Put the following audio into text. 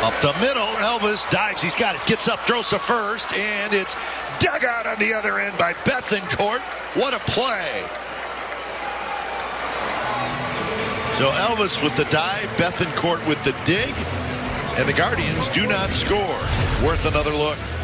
Up the middle, Elvis dives. He's got it. Gets up, throws to first, and it's dug out on the other end by Bethencourt. What a play. So Elvis with the dive, Bethencourt with the dig, and the Guardians do not score. Worth another look.